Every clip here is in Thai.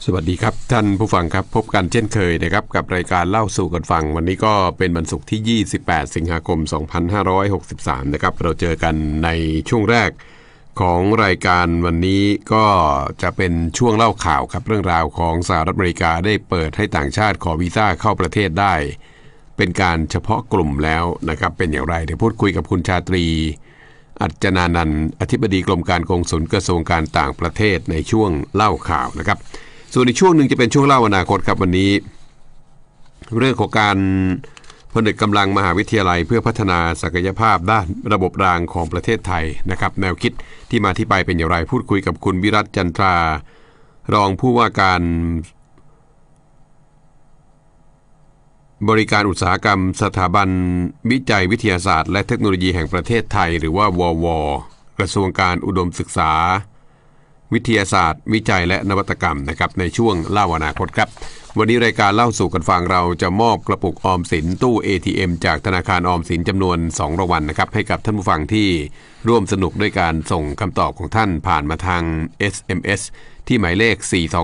สวัสดีครับท่านผู้ฟังครับพบกันเช่นเคยนะครับกับรายการเล่าสู่กันฟังวันนี้ก็เป็นวันศุกร์ที่28สิงหาคม2563นะครับเราเจอกันในช่วงแรกของรายการวันนี้ก็จะเป็นช่วงเล่าข่าวครับเรื่องราวของสหรัฐอเมริกาได้เปิดให้ต่างชาติขอวีซ่าเข้าประเทศได้เป็นการเฉพาะกลุ่มแล้วนะครับเป็นอย่างไรเดี๋ยวพูดคุยกับคุณชาตรีอัจจนานันท์อธิบดีกรมการกงสุลกระทรวงการต่างประเทศในช่วงเล่าข่าวนะครับส่วนในช่วงหนึ่งจะเป็นช่วงเล่าอนาคตครับวันนี้เรื่องของการผนึกกำลังมหาวิทยาลัยเพื่อพัฒนาศักยภาพด้านระบบรางของประเทศไทยนะครับแนวคิดที่มาที่ไปเป็นอย่างไรพูดคุยกับคุณวิรัตจันทรารองผู้ว่าการบริการอุตสาหกรรมสถาบันวิจัยวิทยาศาสตร์และเทคโนโลยีแห่งประเทศไทยหรือว่าวว.กระทรวงการอุดมศึกษาวิทยาศาสตร์วิจัยและนวัตกรรมนะครับในช่วงเล่าอนาคตครับวันนี้รายการเล่าสู่กันฟังเราจะมอบกระปุกออมสินตู้ ATM จากธนาคารออมสินจำนวน2รางวัลนะครับให้กับท่านผู้ฟังที่ร่วมสนุกด้วยการส่งคำตอบของท่านผ่านมาทาง SMS ที่หมายเลข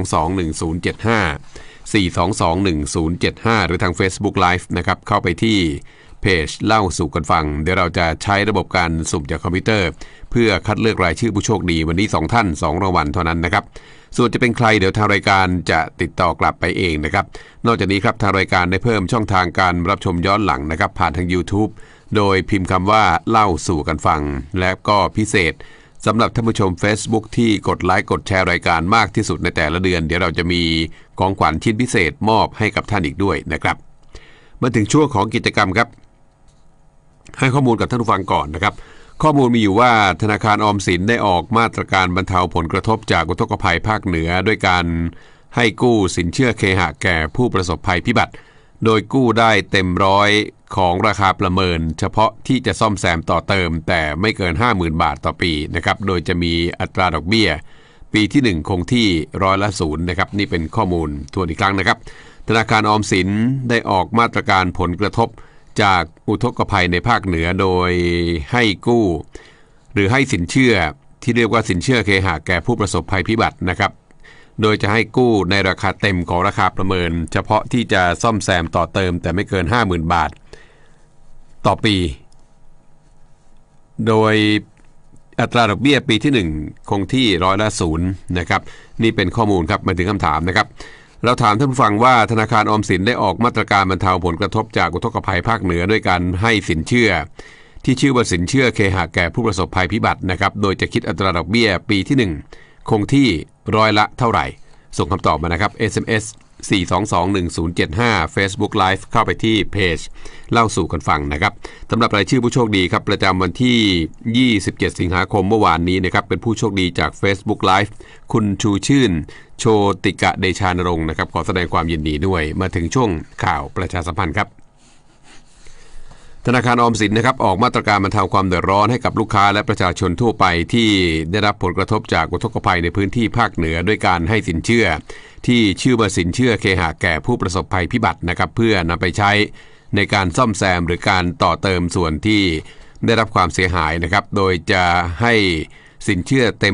4221075 4221075หรือทาง Facebook Live นะครับเข้าไปที่เพจเล่าสู่กันฟังเดี๋ยวเราจะใช้ระบบการสุ่มจากคอมพิวเตอร์เพื่อคัดเลือกรายชื่อผู้โชคดีวันนี้2ท่าน2รางวัลเท่านั้นนะครับส่วนจะเป็นใครเดี๋ยวทางรายการจะติดต่อกลับไปเองนะครับนอกจากนี้ครับทางรายการได้เพิ่มช่องทางการรับชมย้อนหลังนะครับผ่านทาง YouTube โดยพิมพ์คำว่าเล่าสู่กันฟังและก็พิเศษสำหรับท่านผู้ชม Facebook ที่กดไลค์กดแชร์รายการมากที่สุดในแต่ละเดือนเดี๋ยวเราจะมีของขวัญชิ้นพิเศษมอบให้กับท่านอีกด้วยนะครับมาถึงช่วงของกิจกรรมครับให้ข้อมูลกับท่านผู้ฟังก่อนนะครับข้อมูลมีอยู่ว่าธนาคารออมสินได้ออกมาตรการบรรเทาผลกระทบจากอุทกภัยภาคเหนือด้วยการให้กู้สินเชื่อเคหะแก่ผู้ประสบภัยพิบัติโดยกู้ได้เต็มร้อยของราคาประเมินเฉพาะที่จะซ่อมแซมต่อเติมแต่ไม่เกิน 50,000 บาทต่อปีนะครับโดยจะมีอัตราดอกเบี้ยปีที่1คงที่0%นะครับนี่เป็นข้อมูลทวนอีกครั้งนะครับธนาคารออมสินได้ออกมาตรการผลกระทบจากอุทกภัยในภาคเหนือโดยให้กู้หรือให้สินเชื่อที่เรียกว่าสินเชื่อเคหะแก่ผู้ประสบภัยพิบัตินะครับโดยจะให้กู้ในราคาเต็มของราคาประเมินเฉพาะที่จะซ่อมแซมต่อเติมแต่ไม่เกิน 50,000 บาทต่อปีโดยอัตราดอกเบี้ยปีที่1คงที่0%นะครับนี่เป็นข้อมูลครับมาถึงคำถามนะครับเราถามท่านผู้ฟังว่าธนาคารออมสินได้ออกมาตรการบรรเทาผลกระทบจากอุทกภัยภาคเหนือด้วยการให้สินเชื่อที่ชื่อว่าสินเชื่อเคหะแก่ผู้ประสบภัยพิบัตินะครับโดยจะคิดอัตราดอกเบี้ยปีที่1คงที่ร้อยละเท่าไหร่ส่งคำตอบมานะครับ SMS 4221075 Facebook Live เข้าไปที่เพจเล่าสู่กันฟังนะครับสำหรับรายชื่อผู้โชคดีครับประจำวันที่27สิงหาคมเมื่อวานนี้นะครับเป็นผู้โชคดีจาก Facebook Live คุณชูชื่นโชติกะเดชานรงค์นะครับขอแสดงความยินดีด้วยมาถึงช่วงข่าวประชาสัมพันธ์ครับธนาคารออมสินนะครับออกมาตรการบรรเทาความเดือดร้อนให้กับลูกค้าและประชาชนทั่วไปที่ได้รับผลกระทบจากอุทกภัยในพื้นที่ภาคเหนือด้วยการให้สินเชื่อที่ชื่อว่าสินเชื่อเคหะแก่ผู้ประสบภัยพิบัตินะครับเพื่อนำไปใช้ในการซ่อมแซมหรือการต่อเติมส่วนที่ได้รับความเสียหายนะครับโดยจะให้สินเชื่อเต็ม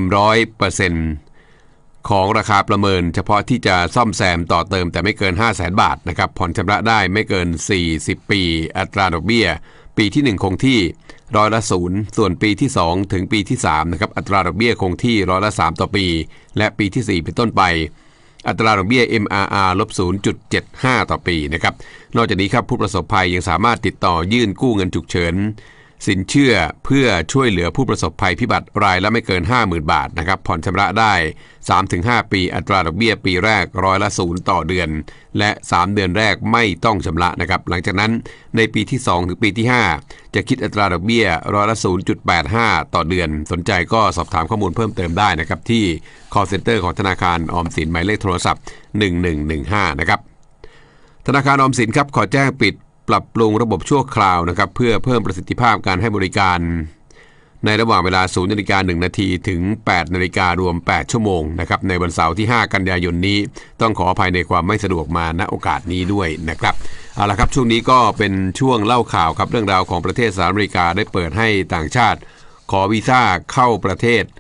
100%ของราคาประเมินเฉพาะที่จะซ่อมแซมต่อเติมแต่ไม่เกิน 500,000 บาทนะครับผ่อนชำระได้ไม่เกิน40ปีอัตราดอกเบี้ยปีที่1คงที่0%ส่วนปีที่2ถึงปีที่3นะครับอัตราดอกเบี้ยคงที่3%ต่อปีและปีที่4เป็นต้นไปอัตราดอกเบี้ย MRR -0.75 ต่อปีนะครับนอกจากนี้ครับผู้ประสบภัยยังสามารถติดต่อยื่นกู้เงินฉุกเฉินสินเชื่อเพื่อช่วยเหลือผู้ประสบภัยพิบัติรายละไม่เกิน 50,000 บาทนะครับผ่อนชำระได้ 3-5 ปีอัตราดอกเบี้ยปีแรก0%ต่อเดือนและ3เดือนแรกไม่ต้องชำระนะครับหลังจากนั้นในปีที่2ถึงปีที่5จะคิดอัตราดอกเบี้ย0.85 ต่อเดือนสนใจก็สอบถามข้อมูลเพิ่มเติมได้นะครับที่ call center ของธนาคารออมสินหมายเลขโทรศัพท์1115นะครับธนาคารออมสินครับขอแจ้งปิดปรับปรุงระบบชั่วคราวนะครับเพื่อเพิ่มประสิทธิภาพการให้บริการในระหว่างเวลา 0:01 น.ถึง 8:00 น.รวม8ชั่วโมงนะครับในวันเสาร์ที่5กันยายนนี้ต้องขออภัยในความไม่สะดวกมาณโอกาสนี้ด้วยนะครับเอาละครับช่วงนี้ก็เป็นช่วงเล่าข่าวครับเรื่องราวของประเทศสหรัฐอเมริกาได้เปิดให้ต่างชาติขอวีซ่าเข้าประเทศ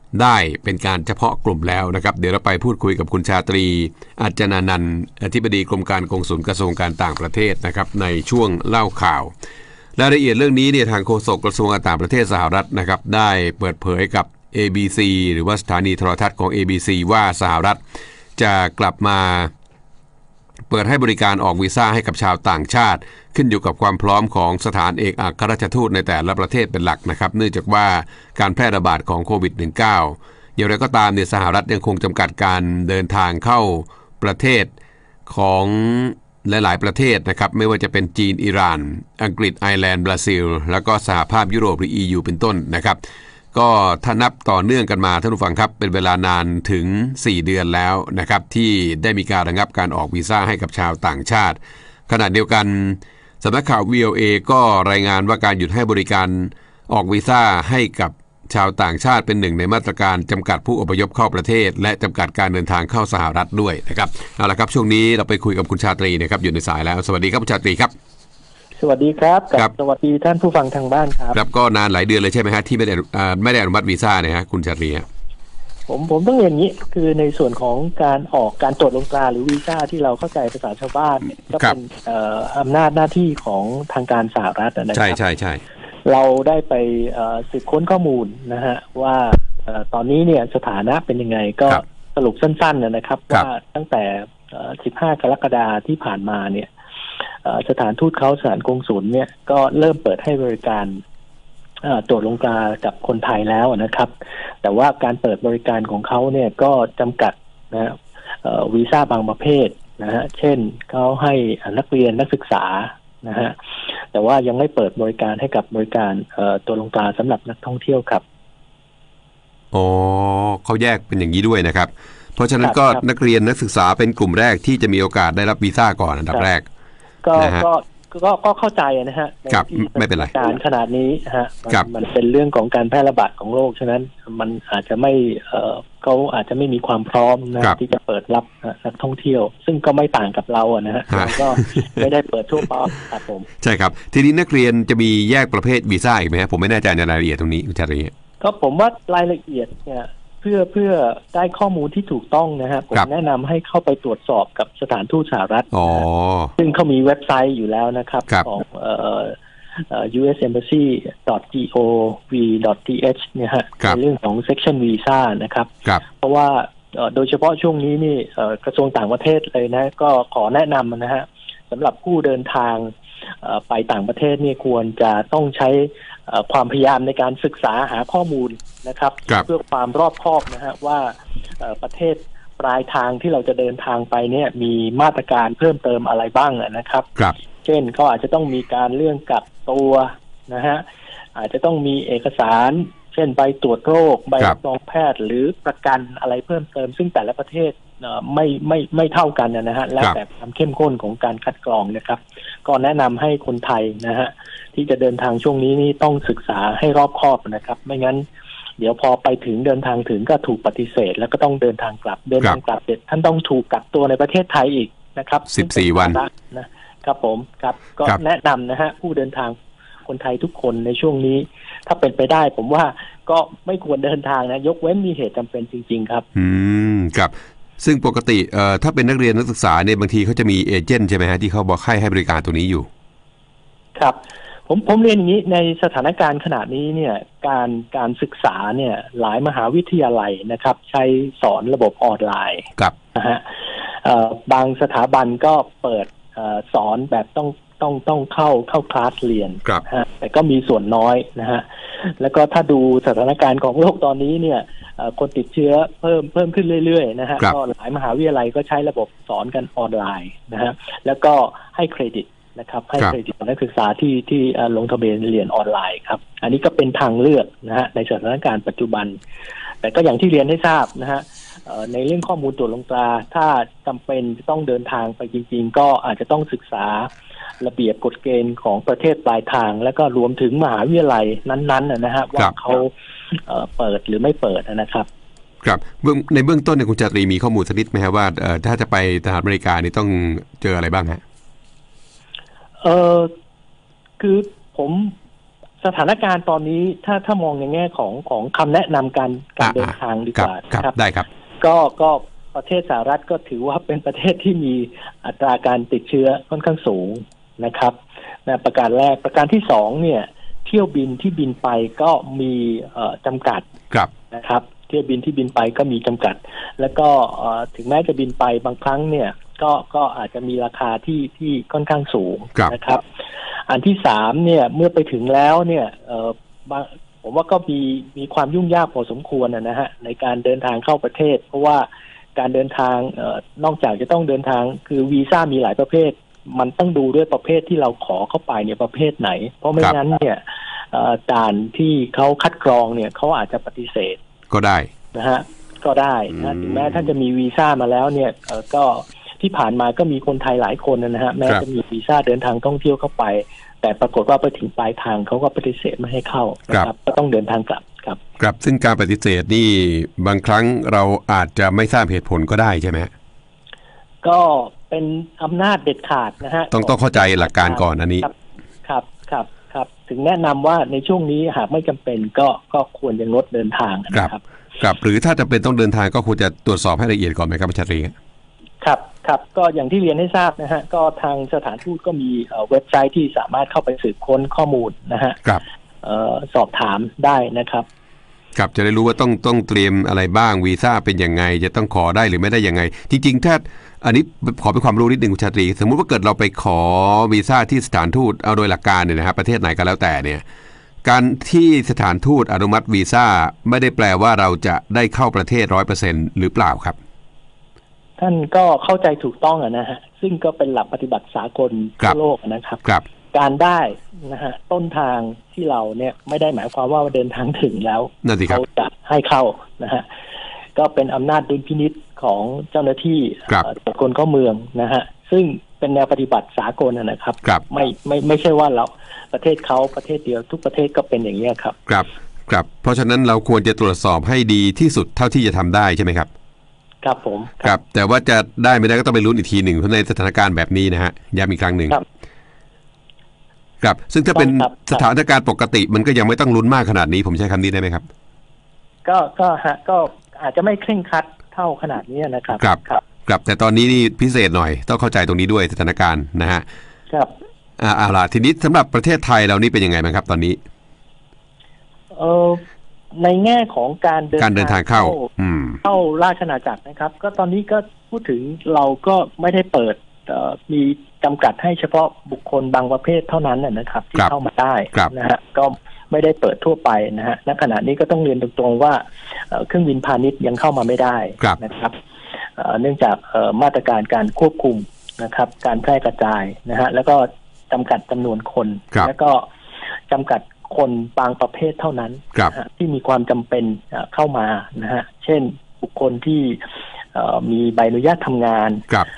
ได้เป็นการเฉพาะกลุ่มแล้วนะครับเดี๋ยวเราไปพูดคุยกับคุณชาตรีอาจนานันท์อธิบดีกรมการกงสุลกระทรวงการต่างประเทศนะครับในช่วงเล่าข่าวรายละเอียดเรื่องนี้เนี่ยทางโฆษกกระทรวงการต่างประเทศสหรัฐนะครับได้เปิดเผยกับ ABC หรือว่าสถานีโทรทัศน์ของ ABC ว่าสหรัฐจะกลับมาเปิดให้บริการออกวีซ่าให้กับชาวต่างชาติขึ้นอยู่กับความพร้อมของสถานเอกอัครราชทูตในแต่ละประเทศเป็นหลักนะครับเนื่องจากว่าการแพร่ระบาดของโควิด -19 อย่างไรก็ตามเนี่ยสหรัฐยังคงจำกัดการเดินทางเข้าประเทศของหลายๆประเทศนะครับไม่ว่าจะเป็นจีนอิหร่านอังกฤษไอร์แลนด์บราซิลแล้วก็สหภาพยุโรปหรือ EU เป็นต้นนะครับก็ถ้านับต่อเนื่องกันมาท่านผู้ฟังครับเป็นเวลานานถึง4เดือนแล้วนะครับที่ได้มีการระงับการออกวีซ่าให้กับชาวต่างชาติขณะเดียวกันสำนักข่าว VOA ก็รายงานว่าการหยุดให้บริการออกวีซ่าให้กับชาวต่างชาติเป็นหนึ่งในมาตรการจำกัดผู้อพยพเข้าประเทศและจำกัดการเดินทางเข้าสหรัฐด้วยนะครับเอาละครับช่วงนี้เราไปคุยกับคุณชาตรีนะครับอยู่ในสายแล้วสวัสดีครับคุณชาตรีครับสวัสดีครับสวัสดีท่านผู้ฟังทางบ้านครับครับก็นานหลายเดือนเลยใช่ไหมฮะที่ไม่ได้อนุมัติวีซ่าเนี่ยฮะคุณชาตรีผมต้องเรียนอย่างนี้คือในส่วนของการตรวจลงตราหรือวีซ่าที่เราเข้าใจภาษาชาวบ้านก็เป็นอำนาจหน้าที่ของทางการสหรัฐนะครับใช่เราได้ไปสืบค้นข้อมูลนะฮะว่าตอนนี้เนี่ยสถานะเป็นยังไงก็สรุปสั้นๆนะครับว่าตั้งแต่15 กรกฎาคมที่ผ่านมาเนี่ยสถานทูตเขาสถานกงสุลเนี่ยก็เริ่มเปิดให้บริการตรวจลงตรากับคนไทยแล้วนะครับแต่ว่าการเปิดบริการของเขาเนี่ยก็จำกัดนะวีซ่าบางประเภทนะฮะเช่นเขาให้นักเรียนนักศึกษานะฮะแต่ว่ายังไม่เปิดบริการให้กับบริการตรวจลงตราสำหรับนักท่องเที่ยวครับอ๋อเขาแยกเป็นอย่างนี้ด้วยนะครับเพราะฉะนั้นก็นักเรียนนักศึกษาเป็นกลุ่มแรกที่จะมีโอกาสได้รับวีซ่าก่อนอันดับแรกก็เข้าใจนะฮะไม่เป็นไรการขนาดนี้ฮะมันเป็นเรื่องของการแพร่ระบาดของโรคฉะนั้นมันอาจจะไม่เขาอาจจะไม่มีความพร้อมนะที่จะเปิดรับนักท่องเที่ยวซึ่งก็ไม่ต่างกับเรานะฮะเราก็ไม่ได้เปิดทั่วไปครับผมใช่ครับทีนี้นักเรียนจะมีแยกประเภทวีซ่าอีกไหมผมไม่แน่ใจในรายละเอียดตรงนี้คุณชาตรีก็ผมว่ารายละเอียดเนี่ยเพื่อได้ข้อมูลที่ถูกต้องนะฮะผมแนะนำให้เข้าไปตรวจสอบกับสถานทูตสหรัฐซึ่งเขามีเว็บไซต์อยู่แล้วนะครับของusembassy.gov.th เนี่ยฮะในเรื่องของ section visa นะครับเพราะว่าโดยเฉพาะช่วงนี้นี่กระทรวงต่างประเทศเลยนะก็ขอแนะนำนะฮะสำหรับผู้เดินทางไปต่างประเทศนี่ควรจะต้องใช้ความพยายามในการศึกษาหาข้อมูลนะครับเพื่อความรอบคอบนะฮะว่าประเทศปลายทางที่เราจะเดินทางไปเนี่ยมีมาตรการเพิ่มเติมอะไรบ้างนะครับเช่นเขาอาจจะต้องมีการเรื่องกักตัวนะฮะอาจจะต้องมีเอกสารเช่นใบตรวจโรคใบรับรองแพทย์หรือประกันอะไรเพิ่มเติมซึ่งแต่ละประเทศไม่เท่ากันนะฮะแล้วแต่ความเข้มข้นของการคัดกรองนะครับก็แนะนำให้คนไทยนะฮะที่จะเดินทางช่วงนี้นี่ต้องศึกษาให้รอบคอบนะครับไม่งั้นเดี๋ยวพอไปถึงเดินทางถึงก็ถูกปฏิเสธแล้วก็ต้องเดินทางกลับเสร็จท่านต้องถูกกักตัวในประเทศไทยอีกนะครับ 14 วันนะครับผมครับก็แนะนำนะฮะผู้เดินทางคนไทยทุกคนในช่วงนี้ถ้าเป็นไปได้ผมว่าก็ไม่ควรเดินทางนะยกเว้นมีเหตุจำเป็นจริงๆครับครับซึ่งปกติถ้าเป็นนักเรียนนักศึกษาเนี่ยบางทีเขาจะมีเอเจนต์ใช่ไหมฮะที่เขาบอกให้บริการตัวนี้อยู่ครับผมเรียนอย่างนี้ในสถานการณ์ขณะนี้เนี่ยการศึกษาเนี่ยหลายมหาวิทยาลัยนะครับใช้สอนระบบออนไลน์นะฮะบางสถาบันก็เปิดสอนแบบต้องเข้าคลาสเรียนแต่ก็มีส่วนน้อยนะฮะแล้วก็ถ้าดูสถานการณ์ของโลกตอนนี้เนี่ยคนติดเชื้อเพิ่มขึ้นเรื่อยๆนะฮะก็หลายมหาวิทยาลัยก็ใช้ระบบสอนกันออนไลน์นะฮะแล้วก็ให้เครดิตนะครับให้เครดิตนักศึกษาที่ลงทะเบียนเรียนออนไลน์ครับอันนี้ก็เป็นทางเลือกนะฮะในสถานการณ์ปัจจุบันแต่ก็อย่างที่เรียนให้ทราบนะฮะในเรื่องข้อมูลตรวจลงตราถ้าจำเป็นจะต้องเดินทางไปจริงๆก็อาจจะต้องศึกษาระเบียบกฎเกณฑ์ของประเทศปลายทางแล้วก็รวมถึงมหาวิทยาลัยนั้นๆนะฮะว่าเขาเปิดหรือไม่เปิดนะครับครับในเบื้องต้นเนี่ยคุณชาตรีมีข้อมูลสักนิดไหมครับว่าถ้าจะไปสหรัฐอเมริกานี่ต้องเจออะไรบ้างฮะคือผมสถานการณ์ตอนนี้ถ้ามองในแง่ของคำแนะนำการเดินทางดีกว่าครับได้ครับก็ประเทศสหรัฐก็ถือว่าเป็นประเทศที่มีอัตราการติดเชื้อค่อนข้างสูงนะครับประการแรกประการที่สองเนี่ยเที่ยวบินที่บินไปก็มีจำกัดนะครับเที่ยวบินที่บินไปก็มีจำกัดแล้วก็ถึงแม้จะบินไปบางครั้งเนี่ยก็อาจจะมีราคาที่ค่อนข้างสูงนะครับอันที่สามเนี่ยเมื่อไปถึงแล้วเนี่ยผมว่าก็มีความยุ่งยากพอสมควรนะฮะในการเดินทางเข้าประเทศเพราะว่าการเดินทางนอกจากจะต้องเดินทางคือวีซ่ามีหลายประเภทมันต้องดูด้วยประเภทที่เราขอเข้าไปเนี่ยประเภทไหนเพราะไม่งั้นเนี่ยด่านที่เขาคัดกรองเนี่ยเขาอาจจะปฏิเสธก็ได้นะฮะก็ได้นะถึงแม้ท่านจะมีวีซ่ามาแล้วเนี่ยก็ที่ผ่านมาก็มีคนไทยหลายคนนะฮะแม้จะมีวีซ่าเดินทางท่องเที่ยวเข้าไปแต่ปรากฏว่าไปถึงปลายทางเขาก็ปฏิเสธไม่ให้เข้านะครับก็ต้องเดินทางกลับครับซึ่งการปฏิเสธนี่บางครั้งเราอาจจะไม่ทราบเหตุผลก็ได้ใช่ไหมก็เป็นอำนาจเด็ดขาดนะฮะต้องเข้าใจหลักการก่อนอันนี้ครับถึงแนะนำว่าในช่วงนี้หากไม่จำเป็นก็ควรจะงดเดินทางนะครับหรือถ้าจำเป็นต้องเดินทางก็ควรจะตรวจสอบให้ละเอียดก่อนไหมครับอาจารย์ครับก็อย่างที่เรียนให้ทราบนะฮะก็ทางสถานทูตก็มีเว็บไซต์ที่สามารถเข้าไปสืบค้นข้อมูลนะฮะสอบถามได้นะครับครับจะได้รู้ว่าต้องเตรียมอะไรบ้างวีซ่าเป็นยังไงจะต้องขอได้หรือไม่ได้ยังไงจริงๆถ้าอันนี้ขอเป็นความรู้นิดนึงคุณชาตรีสมมุติว่าเกิดเราไปขอวีซ่าที่สถานทูตเอาโดยหลักการเนี่ยนะครับประเทศไหนก็แล้วแต่เนี่ยการที่สถานทูตอนุมัติวีซ่าไม่ได้แปลว่าเราจะได้เข้าประเทศ 100% หรือเปล่าครับท่านก็เข้าใจถูกต้องนะฮะซึ่งก็เป็นหลักปฏิบัติสากลทั่วโลกนะครับการได้นะฮะต้นทางที่เราเนี่ยไม่ได้หมายความว่าเดินทางถึงแล้วเขาจะให้เข้านะฮะก็เป็นอำนาจดุลพินิจของเจ้าหน้าที่ตรวจคนเข้าเมืองนะฮะซึ่งเป็นแนวปฏิบัติสากลนะครับไม่ใช่ว่าเราประเทศเขาประเทศเดียวทุกประเทศก็เป็นอย่างนี้ครับเพราะฉะนั้นเราควรจะตรวจสอบให้ดีที่สุดเท่าที่จะทำได้ใช่ไหมครับครับผมครับแต่ว่าจะได้ไม่ได้ก็ต้องไปลุ้นอีกทีหนึ่งเพราะในสถานการณ์แบบนี้นะฮะย้ำอีกครั้งหนึ่งครับซึ่งถ้าเป็นสถานการณ์ปกติมันก็ยังไม่ต้องลุ้นมากขนาดนี้ผมใช้คำนี้ได้ไหมครับก็อาจจะไม่เคร่งครัดเท่าขนาดนี้นะครับครับแต่ตอนนี้นี่พิเศษหน่อยต้องเข้าใจตรงนี้ด้วยสถานการณ์นะฮะครับเอาล่ะทีนี้สำหรับประเทศไทยเรานี่เป็นยังไงบ้างครับตอนนี้ในแง่ของการเดินทางเข้าราชอาณาจักรนะครับก็ตอนนี้ก็พูดถึงเราก็ไม่ได้เปิดมีจำกัดให้เฉพาะบุคคลบางประเภทเท่านั้นนะครับที่เข้ามาได้นะฮะก็ไม่ได้เปิดทั่วไปนะฮะณขณะนี้ก็ต้องเรียนตรงๆว่าเครื่องบินพาณิชย์ยังเข้ามาไม่ได้นะครับเนื่องจากมาตรการการควบคุมนะครับการแพร่กระจายนะฮะแล้วก็จำกัดจำนวนคนแล้วก็จำกัดคนบางประเภทเท่านั้นที่มีความจำเป็นเข้ามานะฮะเช่นบุคคลที่มีใบอนุญาตทำงาน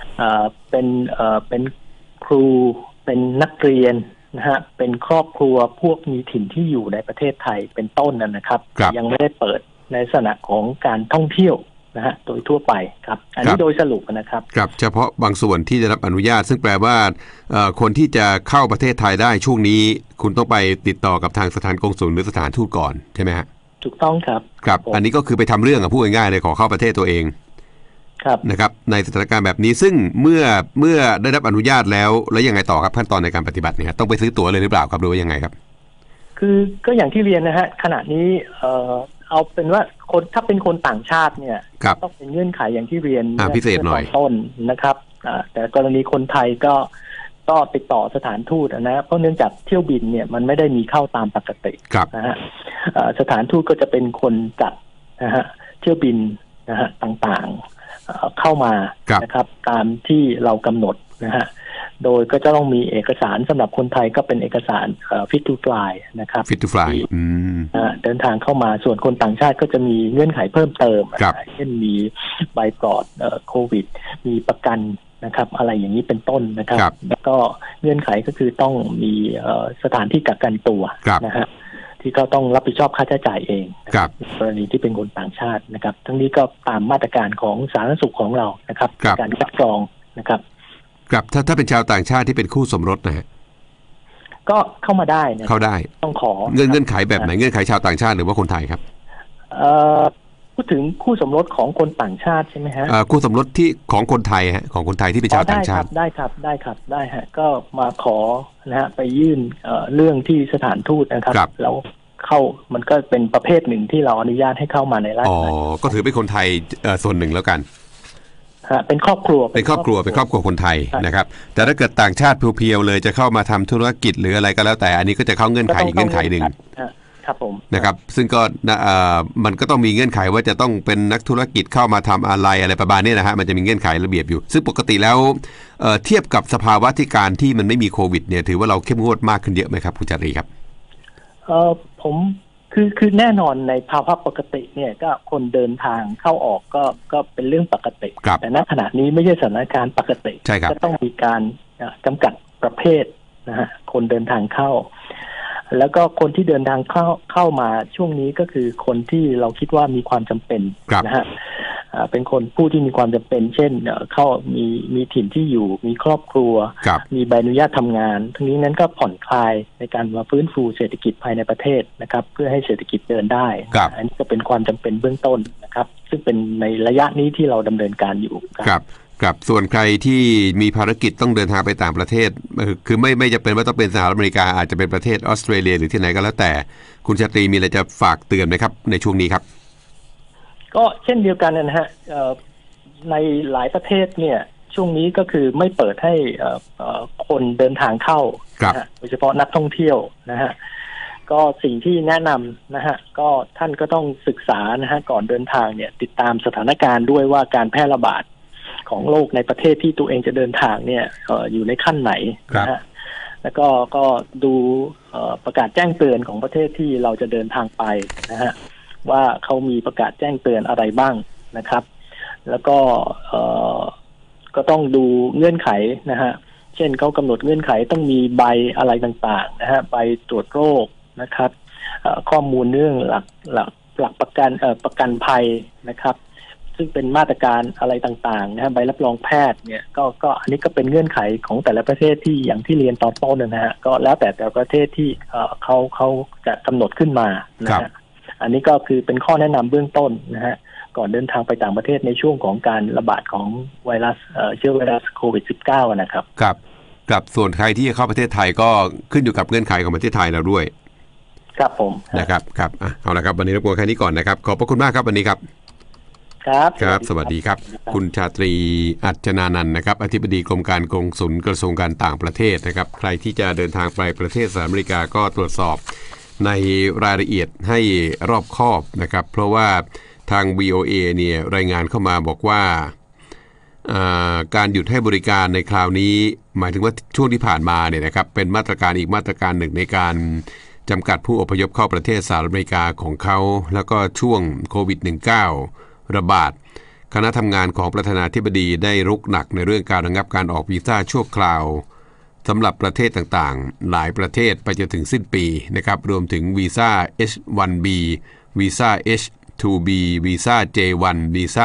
เป็นครูเป็นนักเรียนนะฮะเป็นครอบครัวพวกมีถิ่นที่อยู่ในประเทศไทยเป็นต้นนะครับยังไม่ได้เปิดในลักษณะของการท่องเที่ยวนะฮะโดยทั่วไปครับอันนี้โดยสรุปนะครับเฉพาะบางส่วนที่ได้รับอนุญาตซึ่งแปลว่าคนที่จะเข้าประเทศไทยได้ช่วงนี้คุณต้องไปติดต่อกับทางสถานกงสุลหรือสถานทูตก่อนใช่ไหมฮะถูกต้องครับอันนี้ก็คือไปทำเรื่องพูดง่ายๆเลยขอเข้าประเทศตัวเองนะครับในสถานการณ์แบบนี้ซึ่งเมื่อได้รับอนุญาตแล้วยังไงต่อครับขั้นตอนในการปฏิบัติเนี่ยต้องไปซื้อตั๋วเลยหรือเปล่าครับหรือว่ายังไงครับคือก็อย่างที่เรียนนะฮะขณะนี้เอาเป็นว่าคนถ้าเป็นคนต่างชาติเนี่ยต้องเป็นเงื่อนไขอย่างที่เรียนพิเศษหน่อยต้นนะครับแต่กรณีคนไทยก็ติดต่อสถานทูตนะเพราะเนื่องจากเที่ยวบินเนี่ยมันไม่ได้มีเข้าตามปกตินะฮะสถานทูตก็จะเป็นคนจัดนะฮะเที่ยวบินนะฮะต่างๆเข้ามานะครับตามที่เรากำหนดนะฮะโดยก็จะต้องมีเอกสารสำหรับคนไทยก็เป็นเอกสารfit to fly นะครับ fit to fly เดินทางเข้ามาส่วนคนต่างชาติก็จะมีเงื่อนไขเพิ่มเติมเช่นมีใบปลอดโควิดมีประกันนะครับอะไรอย่างนี้เป็นต้นนะครับแล้วก็เงื่อนไขก็คือต้องมีสถานที่กักกันตัวนะฮะที่เขาต้องรับผิดชอบค่าใช้จ่ายเองกรณีที่เป็นคนต่างชาตินะครับทั้งนี้ก็ตามมาตรการของสาธารณสุขของเรานะครับการคัดกรองนะครับถ้าเป็นชาวต่างชาติที่เป็นคู่สมรสนะฮะก็เข้ามาได้นะเข้าได้ต้องขอเงื่อนไขแบบไหนเงื่อนไขชาวต่างชาติหรือว่าคนไทยครับพูดถึงคู่สมรสของคนต่างชาติใช่ไหมฮะคู่สมรสที่ของคนไทยฮะของคนไทยที่เป็นชาวต่างชาติได้ครับได้ฮะก็มาขอนะฮะไปยื่นเรื่องที่สถานทูตนะครับแล้วเข้ามันก็เป็นประเภทหนึ่งที่เราอนุญาตให้เข้ามาในราชอาณาจักรก็ถือเป็นคนไทยส่วนหนึ่งแล้วกันเป็นครอบครัวคนไทยนะครับแต่ถ้าเกิดต่างชาติเพียวๆเลยจะเข้ามาทำธุรกิจหรืออะไรก็แล้วแต่อันนี้ก็จะเข้าเงื่อนไขอีกเงื่อนไขหนึ่งครับผมนะครับซึ่งก็มันก็ต้องมีเงื่อนไขว่าจะต้องเป็นนักธุรกิจเข้ามาทำอะไรประมาณนี้นะฮะมันจะมีเงื่อนไขระเบียบอยู่ซึ่งปกติแล้วเทียบกับสภาวะที่การที่มันไม่มีโควิดเนี่ยถือว่าเราเข้มงวดมากขึ้นเยอะไหมครับคุณจารีครับผมคือแน่นอนในภาวะปกติเนี่ยก็คนเดินทางเข้าออกก็เป็นเรื่องปกติแต่ณขณะนี้ไม่ใช่สถานการณ์ปกติก็ต้องมีการจำกัดประเภทนะฮะคนเดินทางเข้าแล้วก็คนที่เดินทางเข้ามาช่วงนี้ก็คือคนที่เราคิดว่ามีความจำเป็นนะฮะเป็นคนผู้ที่มีความจำเป็นเช่นเข้ามีถิ่นที่อยู่มีครอบครัวมีใบอนุญาตทำงานทั้งนี้นั้นก็ผ่อนคลายในการมาฟื้นฟูเศรษฐกิจภายในประเทศนะครับเพื่อให้เศรษฐกิจเดินได้อันนี้ก็เป็นความจำเป็นเบื้องต้นนะครับซึ่งเป็นในระยะนี้ที่เราดำเนินการอยู่ครับส่วนใครที่มีภารกิจต้องเดินทางไปต่างประเทศคือไม่จะเป็นว่าต้องเป็นสหรัฐอเมริกาอาจจะเป็นประเทศออสเตรเลียหรือที่ไหนก็แล้วแต่คุณชาตรีมีอะไรจะฝากเตือนไหมครับในช่วงนี้ครับก็เช่นเดียวกันนะฮะในหลายประเทศเนี่ยช่วงนี้ก็คือไม่เปิดให้คนเดินทางเข้าโดยเฉพาะนักท่องเที่ยวนะฮะก็สิ่งที่แนะนำนะฮะก็ท่านก็ต้องศึกษานะฮะก่อนเดินทางเนี่ยติดตามสถานการณ์ด้วยว่าการแพร่ระบาดของโรคในประเทศที่ตัวเองจะเดินทางเนี่ยอยู่ในขั้นไหนนะฮะแล้วก็ดูประกาศแจ้งเตือนของประเทศที่เราจะเดินทางไปนะฮะว่าเขามีประกาศแจ้งเตือนอะไรบ้างนะครับแล้วก็ต้องดูเงื่อนไขนะฮะเช่นเขากำหนดเงื่อนไขต้องมีใบอะไรต่างๆนะฮะใบตรวจโรคนะครับข้อมูลเรื่องหลักประกันภัยนะครับซึ่งเป็นมาตรการอะไรต่างๆนะฮะใบรับรองแพทย์เนี่ยก็อันนี้ก็เป็นเงื่อนไขของแต่ละประเทศที่อย่างที่เรียนตอนต้นนะฮะก็แล้วแต่ประเทศที่เขาจะกำหนดขึ้นมานะฮะอันนี้ก็คือเป็นข้อแนะนำเบื้องต้นนะฮะก่อนเดินทางไปต่างประเทศในช่วงของการระบาดของไวรัสเชื้อไวรัสโควิด -19 นะครับครับส่วนใครที่จะเข้าประเทศไทยก็ขึ้นอยู่กับเงื่อนไขของประเทศไทยเราด้วยครับผมนะครับเอาละครับวันนี้รบกวนแค่นี้ก่อนนะครับขอบพระคุณมากครับวันนี้ครับครับสวัสดีครับคุณชาตรีอัจฉนานันท์นะครับอธิบดีกรมการกงสุลกระทรวงการต่างประเทศนะครับใครที่จะเดินทางไปประเทศสหรัฐอเมริกาก็ตรวจสอบในรายละเอียดให้รอบคอบนะครับเพราะว่าทาง VOA เนี่ยรายงานเข้ามาบอกว่าการหยุดให้บริการในคราวนี้หมายถึงว่าช่วงที่ผ่านมาเนี่ยนะครับเป็นมาตรการอีกมาตรการหนึ่งในการจำกัดผู้อพยพเข้าประเทศสหรัฐอเมริกาของเขาแล้วก็ช่วงโควิด -19 ระบาดคณะทำงานของประธานาธิบดีได้รุกหนักในเรื่องการระงับการออกวีซ่าชั่วคราวสำหรับประเทศต่างๆหลายประเทศไปจนถึงสิ้นปีนะครับรวมถึงวีซ่า H1B วีซ่า H2B วีซ่า J1 วีซ่า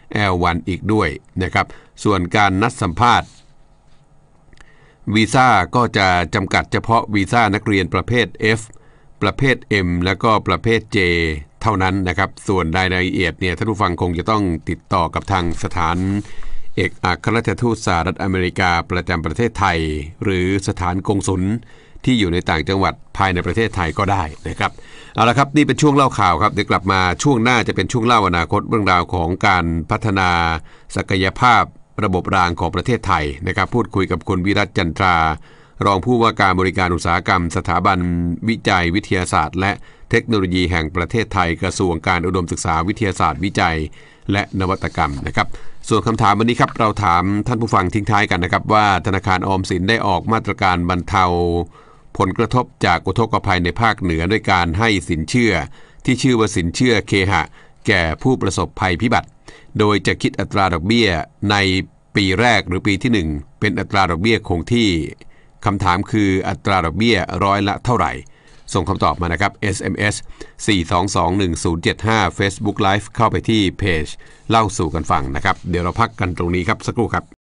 L1 อีกด้วยนะครับส่วนการนัดสัมภาษณ์วีซ่าก็จะจำกัดเฉพาะวีซ่านักเรียนประเภท F ประเภท M แล้วก็ประเภท J เท่านั้นนะครับส่วนรายละเอียดเนี่ยท่านผู้ฟังคงจะต้องติดต่อกับทางสถานเอกอัครราชทูตสหรัฐอเมริกาประจำประเทศไทยหรือสถานกงสุลที่อยู่ในต่างจังหวัดภายในประเทศไทยก็ได้นะครับเอาละครับนี่เป็นช่วงเล่าข่าวครับเดี๋ยวกลับมาช่วงหน้าจะเป็นช่วงเล่าอนาคตเรื่องราวของการพัฒนาศักยภาพระบบรางของประเทศไทยนะครับพูดคุยกับคุณวิรัตจันทรารองผู้ว่าการบริการอุตสาหกรรมสถาบันวิจัยวิทยาศาสตร์และเทคโนโลยีแห่งประเทศไทยกระทรวงการอุดมศึกษาวิทยาศาสตร์วิจัยและนวัตกรรมนะครับส่วนคำถามวันนี้ครับเราถามท่านผู้ฟังทิ้งท้ายกันนะครับว่าธนาคารออมสินได้ออกมาตรการบรรเทาผลกระทบจากอุทกภัยในภาคเหนือด้วยการให้สินเชื่อที่ชื่อว่าสินเชื่อเคหะแก่ผู้ประสบภัยพิบัติโดยจะคิดอัตราดอกเบี้ยในปีแรกหรือปีที่1เป็นอัตราดอกเบี้ยคงที่คำถามคืออัตราดอกเบี้ยร้อยละเท่าไหร่ส่งคำตอบมานะครับ SMS 4221075 Facebook Live เข้าไปที่เพจเล่าสู่กันฟังนะครับเดี๋ยวเราพักกันตรงนี้ครับสักครู่ครับ